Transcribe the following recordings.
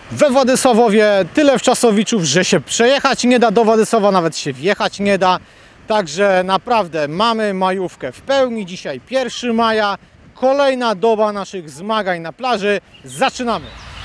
We Władysławowie tyle wczasowiczów, że się przejechać nie da, do Władysława nawet się wjechać nie da. Także naprawdę mamy majówkę w pełni. Dzisiaj 1 maja, kolejna doba naszych zmagań na plaży. Zaczynamy!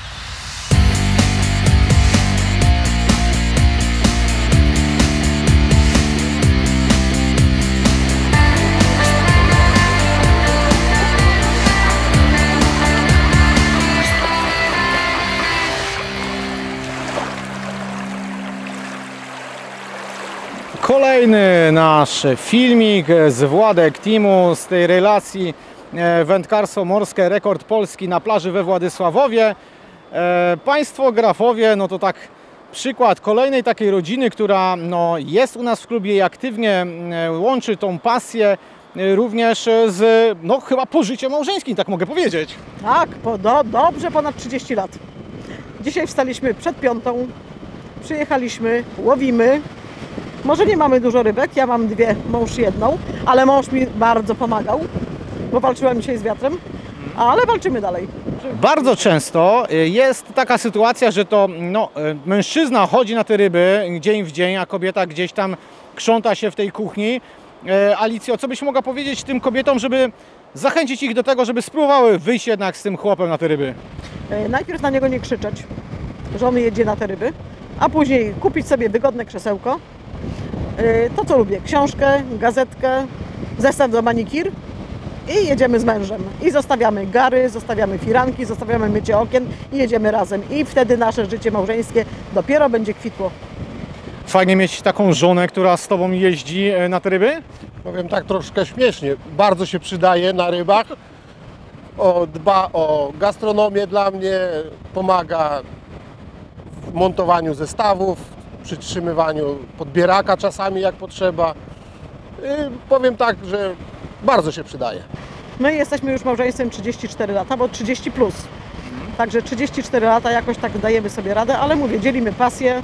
Kolejny nasz filmik z Władek Teamu, z tej relacji wędkarstwo morskie, rekord Polski na plaży we Władysławowie. Państwo grafowie, no to tak przykład kolejnej takiej rodziny, która jest u nas w klubie i aktywnie łączy tą pasję również z chyba pożyciem małżeńskim, tak mogę powiedzieć. Tak, dobrze ponad 30 lat. Dzisiaj wstaliśmy przed 5, przyjechaliśmy, łowimy. Może nie mamy dużo rybek, ja mam 2, mąż 1, ale mąż mi bardzo pomagał, bo walczyłem dzisiaj z wiatrem, ale walczymy dalej. Bardzo często jest taka sytuacja, że to mężczyzna chodzi na te ryby dzień w dzień, a kobieta gdzieś tam krząta się w tej kuchni. Alicjo, co byś mogła powiedzieć tym kobietom, żeby zachęcić ich do tego, żeby spróbowały wyjść jednak z tym chłopem na te ryby? Najpierw na niego nie krzyczeć, że on jedzie na te ryby, a później kupić sobie wygodne krzesełko. To co lubię, książkę, gazetkę, zestaw do manikir i jedziemy z mężem. I zostawiamy gary, zostawiamy firanki, zostawiamy mycie okien i jedziemy razem. I wtedy nasze życie małżeńskie dopiero będzie kwitło. Fajnie mieć taką żonę, która z tobą jeździ na te ryby? Powiem tak troszkę śmiesznie, bardzo się przydaje na rybach. Dba o gastronomię dla mnie, pomaga w montowaniu zestawów, przytrzymywaniu podbieraka czasami jak potrzeba. Powiem tak, że bardzo się przydaje. My jesteśmy już małżeństwem 34 lata, bo 30 plus. Także 34 lata jakoś tak dajemy sobie radę, ale mówię, dzielimy pasję.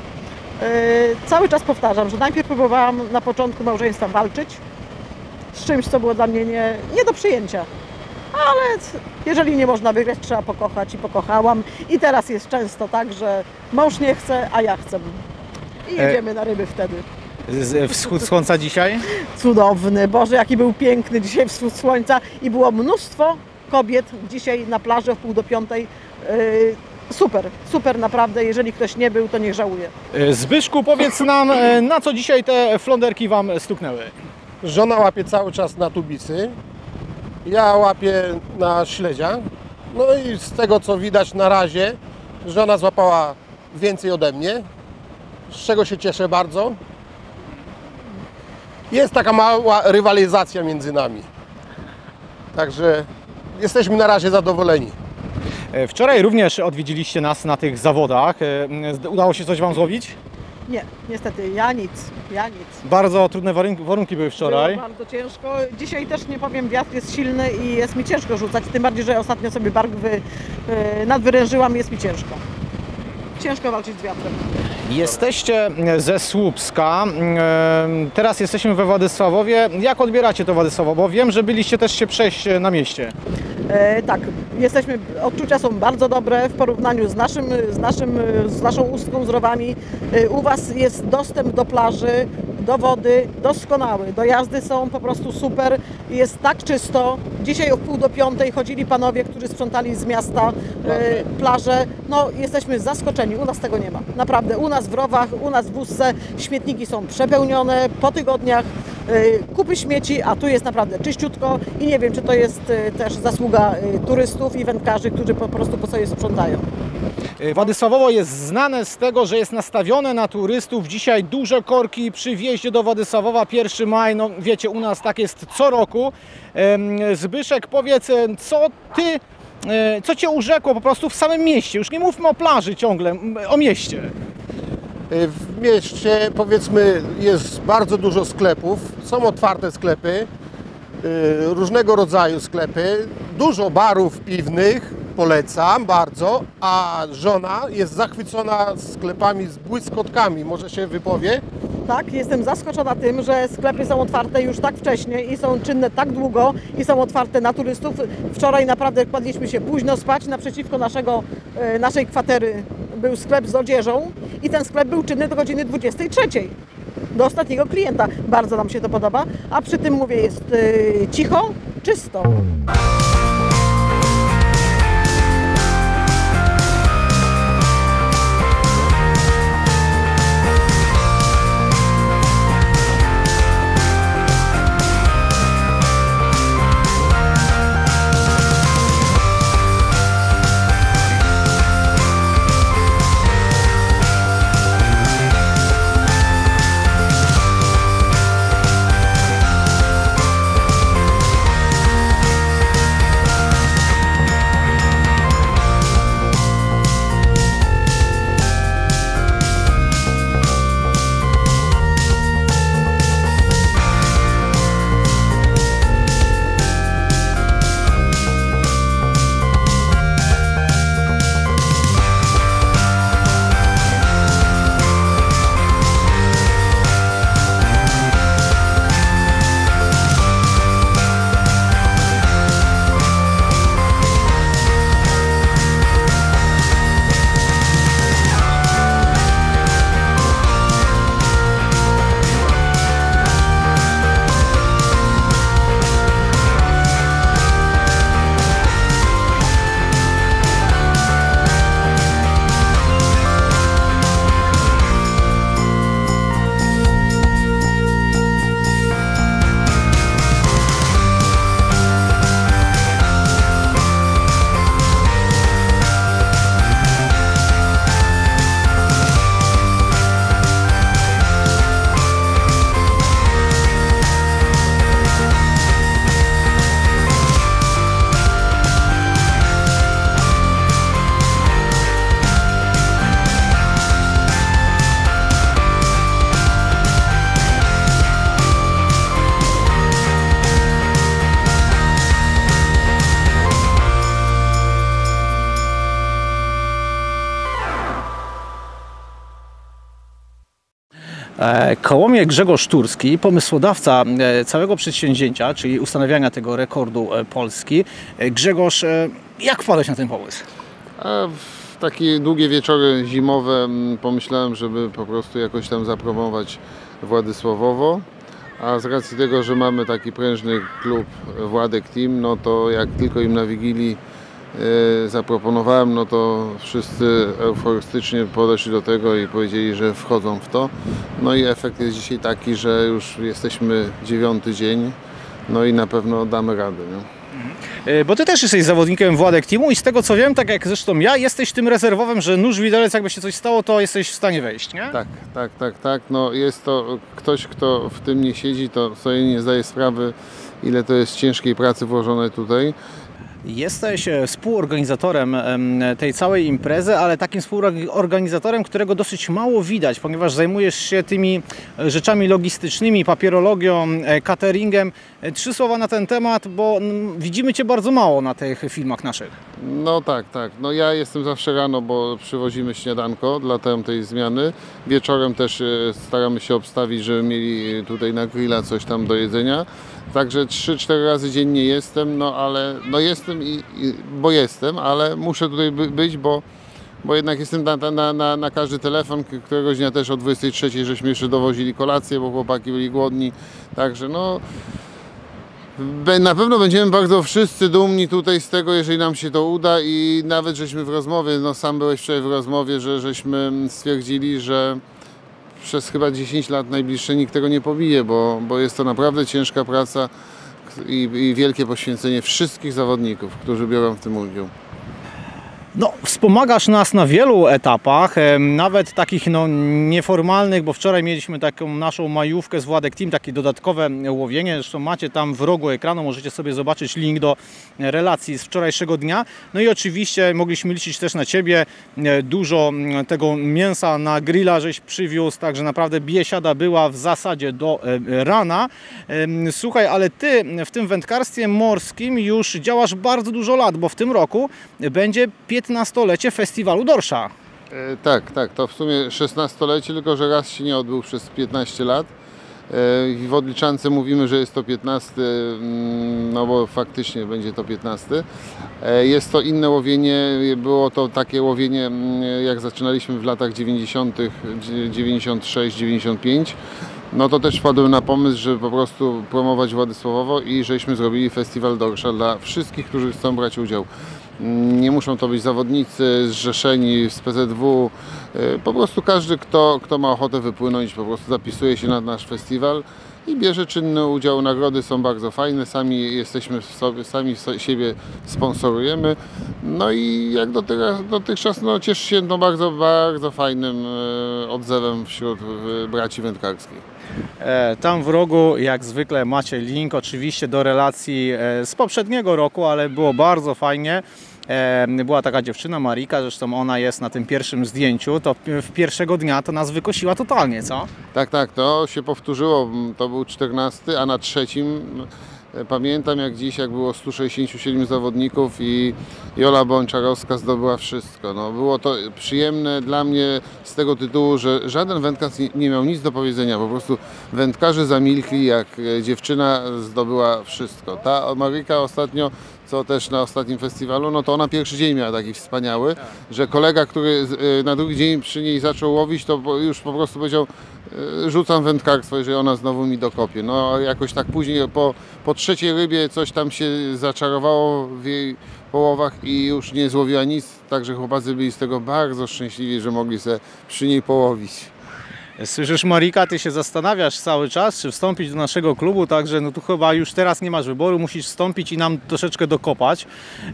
Cały czas powtarzam, że najpierw próbowałam na początku małżeństwa walczyć z czymś, co było dla mnie nie do przyjęcia. Ale jeżeli nie można wygrać, trzeba pokochać i pokochałam. I teraz jest często tak, że mąż nie chce, a ja chcę. I jedziemy na ryby wtedy. Wschód słońca dzisiaj? Cudowny, Boże, jaki był piękny dzisiaj wschód słońca. I było mnóstwo kobiet dzisiaj na plaży o 4:30. Super, super naprawdę. Jeżeli ktoś nie był, to niech żałuje. Zbyszku, powiedz nam, na co dzisiaj te flonderki wam stuknęły? Żona łapie cały czas na tubicy, ja łapię na śledzia. No i z tego co widać na razie, żona złapała więcej ode mnie, z czego się cieszę bardzo. Jest taka mała rywalizacja między nami. Także jesteśmy na razie zadowoleni. Wczoraj również odwiedziliście nas na tych zawodach. Udało się coś wam złowić? Nie, niestety, ja nic. Bardzo trudne warunki były wczoraj. Było bardzo ciężko. Dzisiaj też nie powiem, wiatr jest silny i jest mi ciężko rzucać, tym bardziej, że ostatnio sobie bark nadwyrężyłam i jest mi ciężko. Ciężko walczyć z wiatrem. Jesteście ze Słupska, teraz jesteśmy we Władysławowie. Jak odbieracie to Władysławo? Bo wiem, że byliście też się przejść na mieście. Tak, odczucia są bardzo dobre w porównaniu z naszą Ustką, z Rowami. U Was jest dostęp do plaży, do wody doskonały. Dojazdy są po prostu super. Jest tak czysto. Dzisiaj o 4:30 chodzili panowie, którzy sprzątali z miasta plażę. No, jesteśmy zaskoczeni. U nas tego nie ma. Naprawdę. U nas w Rowach, u nas w Ustce śmietniki są przepełnione po tygodniach. Kupy śmieci, a tu jest naprawdę czyściutko i nie wiem, czy to jest też zasługa turystów i wędkarzy, którzy po prostu po sobie sprzątają. Władysławowo jest znane z tego, że jest nastawione na turystów. Dzisiaj duże korki przy wjeździe do Władysławowa, 1 maj. No wiecie, u nas tak jest co roku. Zbyszek, powiedz, co Cię urzekło po prostu w samym mieście? Już nie mówmy o plaży ciągle, o mieście. W mieście, powiedzmy, jest bardzo dużo sklepów. Są otwarte sklepy, różnego rodzaju sklepy. Dużo barów piwnych, polecam bardzo. A żona jest zachwycona sklepami z błyskotkami. Może się wypowie? Tak, jestem zaskoczona tym, że sklepy są otwarte już tak wcześnie i są czynne tak długo i są otwarte na turystów. Wczoraj naprawdę kładliśmy się późno spać naprzeciwko naszej kwatery był sklep z odzieżą i ten sklep był czynny do godziny 23. Do ostatniego klienta. Bardzo nam się to podoba, a przy tym mówię, jest cicho, czysto. Kołomie Grzegorz Turski, pomysłodawca całego przedsięwzięcia, czyli ustanawiania tego rekordu Polski. Grzegorz, jak wpadłeś na ten pomysł? W takie długie wieczory zimowe pomyślałem, żeby po prostu jakoś tam zapromować Władysławowo. A z racji tego, że mamy taki prężny klub Władek Team, no to jak tylko im na Wigilii zaproponowałem, no to wszyscy euforystycznie podeszli do tego i powiedzieli, że wchodzą w to. No i efekt jest dzisiaj taki, że już jesteśmy 9. dzień, no i na pewno damy radę. Nie? Bo ty też jesteś zawodnikiem Władek Teamu i z tego co wiem, tak jak zresztą ja, jesteś tym rezerwowym, że nóż widelec, jakby się coś stało, to jesteś w stanie wejść, nie? Tak. No jest to ktoś, kto w tym nie siedzi, to sobie nie zdaje sprawy, ile to jest ciężkiej pracy włożone tutaj. Jesteś współorganizatorem tej całej imprezy, ale takim współorganizatorem, którego dosyć mało widać, ponieważ zajmujesz się tymi rzeczami logistycznymi, papierologią, cateringiem. 3 słowa na ten temat, bo widzimy Cię bardzo mało na tych filmach naszych. No tak. No ja jestem zawsze rano, bo przywozimy śniadanko dla tej zmiany. Wieczorem też staramy się obstawić, żeby mieli tutaj na grilla coś tam do jedzenia. Także 3-4 razy dziennie jestem, no ale no jestem, bo jestem, ale muszę tutaj być, bo jednak jestem na każdy telefon. Któregoś dnia też o 23 żeśmy jeszcze dowozili kolację, bo chłopaki byli głodni. Także no na pewno będziemy bardzo wszyscy dumni tutaj z tego, jeżeli nam się to uda i nawet żeśmy w rozmowie, no sam byłeś wczoraj w rozmowie, że żeśmy stwierdzili, że przez chyba 10 lat najbliższe nikt tego nie pobije, bo jest to naprawdę ciężka praca i wielkie poświęcenie wszystkich zawodników, którzy biorą w tym udział. No, wspomagasz nas na wielu etapach, nawet takich nieformalnych, bo wczoraj mieliśmy taką naszą majówkę z Władek Team, takie dodatkowe łowienie. Zresztą macie tam w rogu ekranu, możecie sobie zobaczyć link do relacji z wczorajszego dnia. No i oczywiście mogliśmy liczyć też na Ciebie. Dużo tego mięsa na grilla żeś przywiózł, także naprawdę biesiada była w zasadzie do rana. Słuchaj, ale Ty w tym wędkarstwie morskim już działasz bardzo dużo lat, bo w tym roku będzie 15-lecie festiwalu dorsza. Tak, to w sumie 16-lecie, tylko że raz się nie odbył przez 15 lat. W Odliczance mówimy, że jest to 15, no bo faktycznie będzie to 15. Jest to inne łowienie, było to takie łowienie jak zaczynaliśmy w latach 90., 96, 95. No to też wpadłem na pomysł, żeby po prostu promować Władysławowo i żeśmy zrobili festiwal dorsza dla wszystkich, którzy chcą brać udział. Nie muszą to być zawodnicy zrzeszeni z PZW, po prostu każdy, kto ma ochotę wypłynąć, po prostu zapisuje się na nasz festiwal i bierze czynny udział. Nagrody są bardzo fajne, sami siebie sponsorujemy. No i jak dotychczas no, cieszy się to bardzo, bardzo fajnym odzewem wśród braci wędkarskich. Tam w rogu jak zwykle macie link oczywiście do relacji z poprzedniego roku, ale było bardzo fajnie. Była taka dziewczyna, Marika, zresztą ona jest na tym pierwszym zdjęciu, to w pierwszego dnia to nas wykosiła totalnie, co? Tak, to się powtórzyło, to był 14, a na trzecim pamiętam jak dziś, jak było 167 zawodników i Jola Bączarowska zdobyła wszystko. No, było to przyjemne dla mnie z tego tytułu, że żaden wędkarz nie miał nic do powiedzenia. Po prostu wędkarze zamilkli, jak dziewczyna zdobyła wszystko. Ta Maryka ostatnio, co też na ostatnim festiwalu, no to ona pierwszy dzień miała taki wspaniały, że kolega, który na drugi dzień przy niej zaczął łowić, to już po prostu powiedział: rzucam wędkarstwo, jeżeli ona znowu mi dokopie. No jakoś tak później po trzeciej rybie coś tam się zaczarowało w jej połowach i już nie złowiła nic, także chłopacy byli z tego bardzo szczęśliwi, że mogli sobie przy niej połowić. Słyszysz, Marika, ty się zastanawiasz cały czas, czy wstąpić do naszego klubu, także no tu chyba już teraz nie masz wyboru, musisz wstąpić i nam troszeczkę dokopać.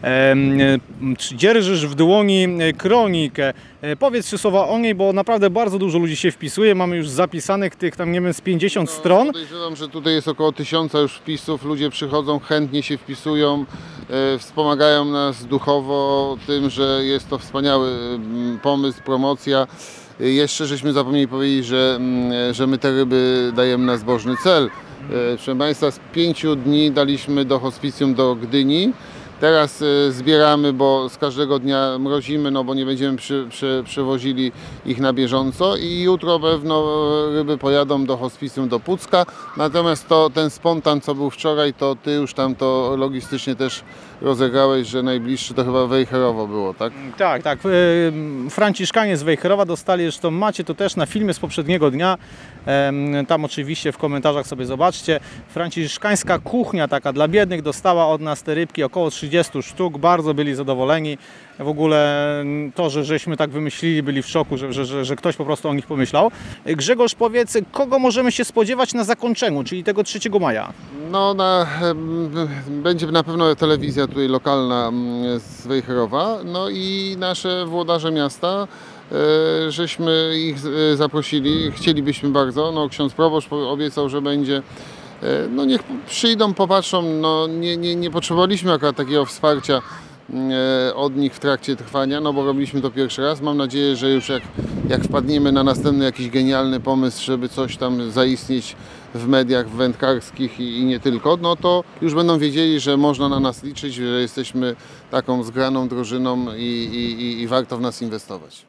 Dzierżysz w dłoni kronikę. Powiedz 3 słowa o niej, bo naprawdę bardzo dużo ludzi się wpisuje, mamy już zapisanych tych tam, nie wiem, z 50 stron. Podejrzewam, że tutaj jest około 1000 już wpisów, ludzie przychodzą, chętnie się wpisują, wspomagają nas duchowo tym, że jest to wspaniały pomysł, promocja. Jeszcze żeśmy zapomnieli powiedzieć, że my te ryby dajemy na zbożny cel. Proszę Państwa, z 5 dni daliśmy do hospicjum do Gdyni. Teraz zbieramy, bo z każdego dnia mrozimy, no bo nie będziemy przewozili ich na bieżąco i jutro pewno ryby pojadą do hospicjum do Pucka. Natomiast ten spontan, co był wczoraj, to ty już tam to logistycznie też rozegrałeś, że najbliższy to chyba Wejherowo było, tak? Tak. Franciszkanie z Wejherowa dostali, zresztą macie to też na filmie z poprzedniego dnia. Tam oczywiście w komentarzach sobie zobaczcie. Franciszkańska kuchnia taka dla biednych dostała od nas te rybki, około 30 sztuk, bardzo byli zadowoleni. W ogóle to, żeśmy tak wymyślili, byli w szoku, że ktoś po prostu o nich pomyślał. Grzegorz, powiedz, kogo możemy się spodziewać na zakończeniu, czyli tego 3 maja? No, będzie na pewno telewizja tutaj lokalna z Wejherowa, no i nasze włodarze miasta. Żeśmy ich zaprosili, chcielibyśmy bardzo, no ksiądz proboszcz obiecał, że będzie, no niech przyjdą, popatrzą, no nie potrzebowaliśmy akurat takiego wsparcia od nich w trakcie trwania, no bo robiliśmy to pierwszy raz. Mam nadzieję, że już jak wpadniemy na następny jakiś genialny pomysł, żeby coś tam zaistnieć w mediach wędkarskich i nie tylko, no to już będą wiedzieli, że można na nas liczyć, że jesteśmy taką zgraną drużyną i warto w nas inwestować.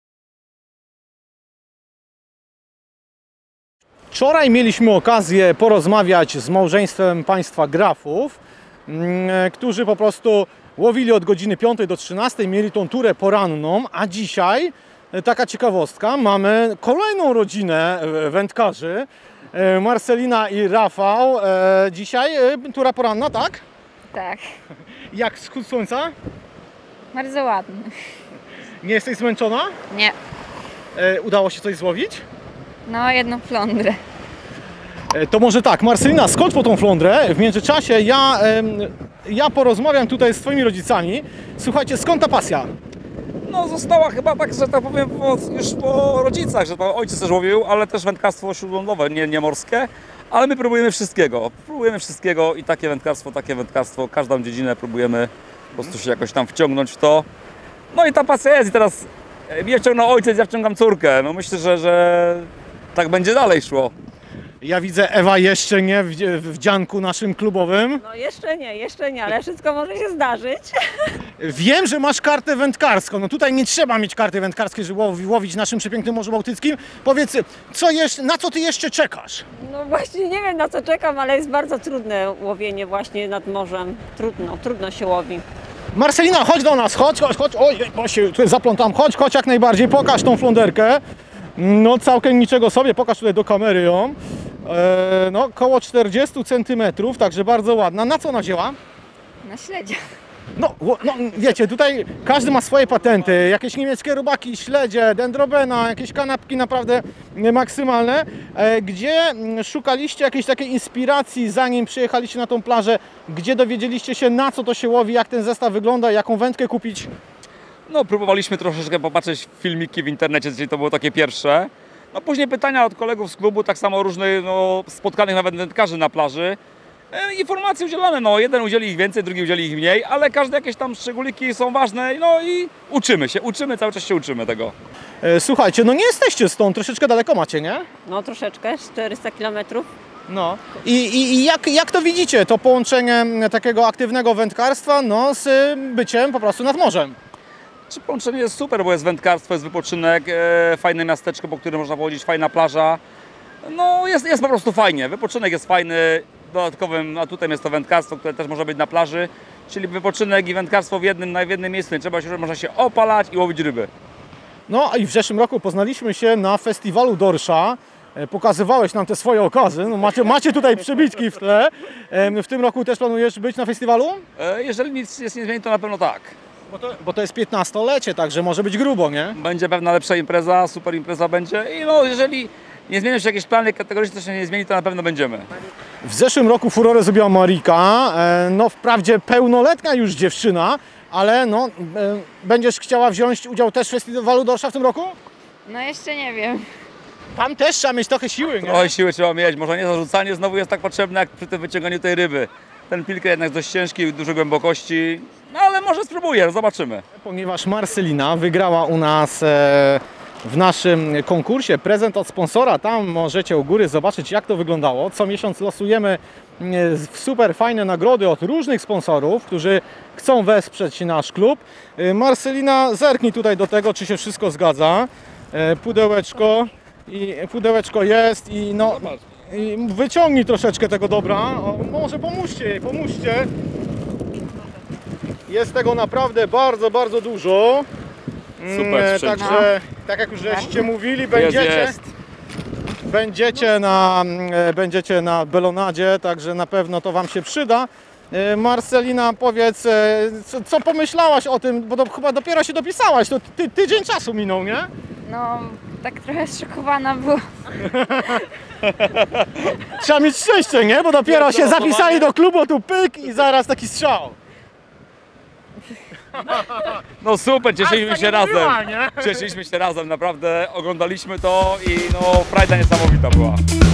Wczoraj mieliśmy okazję porozmawiać z małżeństwem państwa grafów, którzy po prostu łowili od godziny 5 do 13, mieli tą turę poranną, a dzisiaj, taka ciekawostka, mamy kolejną rodzinę wędkarzy, Marcelina i Rafał. Dzisiaj tura poranna, tak? Tak, Jak wschód słońca? bardzo ładny. Nie jesteś zmęczona? Nie, Udało się coś złowić? no jedną flądrę. To może tak, Marcelina, skocz po tą flądrę. W międzyczasie ja porozmawiam tutaj z twoimi rodzicami. Słuchajcie, skąd ta pasja? No została chyba tak, że tak powiem, już po rodzicach, że to ojciec też łowił, ale też wędkarstwo śródlądowe, nie morskie. Ale my próbujemy wszystkiego i takie wędkarstwo, każdą dziedzinę próbujemy po prostu się jakoś tam wciągnąć w to. No i ta pasja jest i teraz mnie wciągnął ojciec, ja wciągam córkę. No myślę, że tak będzie dalej szło. Ja widzę, Ewa jeszcze nie w dzianku naszym klubowym. No jeszcze nie, ale wszystko może się zdarzyć. Wiem, że masz kartę wędkarską. No tutaj nie trzeba mieć karty wędkarskiej, żeby łowić w naszym przepięknym Morzu Bałtyckim. Powiedz, na co ty jeszcze czekasz? No właśnie nie wiem na co czekam, ale jest bardzo trudne łowienie właśnie nad morzem. Trudno się łowi. Marcelina, chodź do nas, chodź. Oj, bo się tutaj zaplątam. Chodź jak najbardziej, pokaż tą flonderkę. No całkiem niczego sobie, pokaż tutaj do kamery ją. No koło 40 cm, także bardzo ładna. Na co ona wzięła? Na śledzie. No wiecie, tutaj każdy ma swoje patenty, jakieś niemieckie robaki, śledzie, dendrobena, jakieś kanapki naprawdę maksymalne. Gdzie szukaliście jakiejś takiej inspiracji, zanim przyjechaliście na tą plażę? Gdzie dowiedzieliście się, na co to się łowi, jak ten zestaw wygląda, jaką wędkę kupić? No próbowaliśmy troszeczkę popatrzeć filmiki w internecie, czyli to było takie pierwsze. No później pytania od kolegów z klubu, tak samo różnych spotkanych nawet wędkarzy na plaży. Informacje udzielane, no jeden udzieli ich więcej, drugi udzieli ich mniej, ale każde jakieś tam szczególiki są ważne, no i cały czas się uczymy tego. Słuchajcie, no nie jesteście stąd, troszeczkę daleko macie, nie? No troszeczkę, 400 km. No i jak to widzicie, to połączenie takiego aktywnego wędkarstwa z byciem po prostu nad morzem? Połączenie jest super, bo jest wędkarstwo, jest wypoczynek, fajne miasteczko, po którym można pochodzić, fajna plaża. No jest po prostu fajnie, wypoczynek jest fajny, dodatkowym atutem jest to wędkarstwo, które też może być na plaży, czyli wypoczynek i wędkarstwo w jednym miejscu, można się opalać i łowić ryby. No i w zeszłym roku poznaliśmy się na festiwalu Dorsza. Pokazywałeś nam te swoje okazy, no macie tutaj przebitki w tle. W tym roku też planujesz być na festiwalu? Jeżeli nic nie zmieni, to na pewno tak. Bo to jest 15-lecie, także może być grubo, nie? Będzie pewna lepsza impreza, super impreza będzie i no jeżeli nie zmienią się jakieś plany kategoryczne, to się nie zmieni, to na pewno będziemy. W zeszłym roku furorę zrobiła Marika, no wprawdzie pełnoletnia już dziewczyna, ale no będziesz chciała wziąć udział też w festiwalu Dorsza w tym roku? No jeszcze nie wiem. Tam też trzeba mieć trochę siły, nie? Trochę siły trzeba mieć, może nie zarzucanie znowu jest tak potrzebne jak przy tym wyciąganiu tej ryby. Ten pilker jednak jest dość ciężki, dużej głębokości, no ale może spróbuję, zobaczymy. Ponieważ Marcelina wygrała u nas w naszym konkursie prezent od sponsora, tam możecie u góry zobaczyć jak to wyglądało. Co miesiąc losujemy super fajne nagrody od różnych sponsorów, którzy chcą wesprzeć nasz klub. Marcelina, zerknij tutaj do tego, czy się wszystko zgadza. Pudełeczko jest i no i wyciągnij troszeczkę tego dobra. O, może pomóżcie jej, pomóżcie. Jest tego naprawdę bardzo, bardzo dużo. Super, także tak jak już żeście mówili, będziecie na Belonadzie, także na pewno to wam się przyda. Marcelina, powiedz, co pomyślałaś o tym, bo chyba dopiero się dopisałaś, to tydzień czasu minął, nie? No, tak trochę zszokowana była. Trzeba mieć szczęście, nie? Bo dopiero się zapisali do klubu, tu pyk i zaraz taki strzał. No super, cieszyliśmy się razem. Cieszyliśmy się razem, naprawdę oglądaliśmy to i no frajda niesamowita była.